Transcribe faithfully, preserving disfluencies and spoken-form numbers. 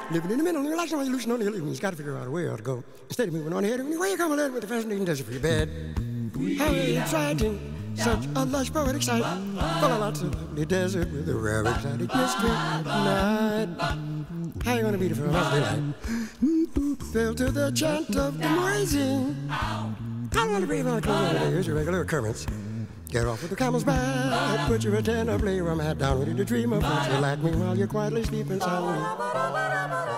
Living in the middle, relaxing while you're loosening on the illusion. You've got to figure out a way to go. Instead of moving on ahead, anyway, you come along with the fascinating desert for your bed. How exciting! Such a lush, poetic sight. Full of lots of lovely desert with a rare, exotic mystery night. How you gonna beat it for a lovely night? Fell to the chant of the Muezzin. How you gonna breathe on the closin? Here's your regular occurrence. Get off with the camel's back. Put your antenna, play your rum hat down, ready to dream of what you like me while you're quietly sleeping soundly.